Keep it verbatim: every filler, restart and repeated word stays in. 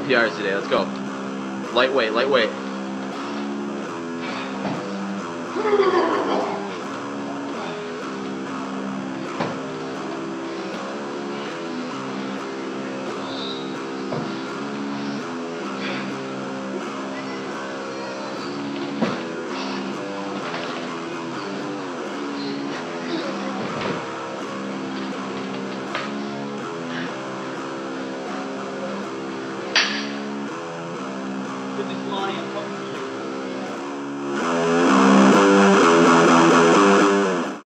P Rs today. Let's go. Lightweight, lightweight. With this line,